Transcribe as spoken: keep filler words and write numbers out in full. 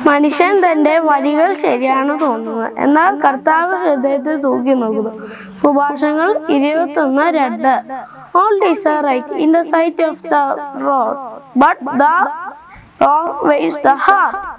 മനുഷ്യൻ തന്റെ വഴികൾ ശരിയാണ് തോന്നുന്നത്, എന്നാൽ കർത്താവ് ഹൃദയത്തിൽ തൂക്കി നോക്കുന്നു. സുഭാഷങ്ങൾ ഇരുപത്തൊന്ന് രണ്ട്. All these are right in the sight of the Lord, but the Lord weighs the heart.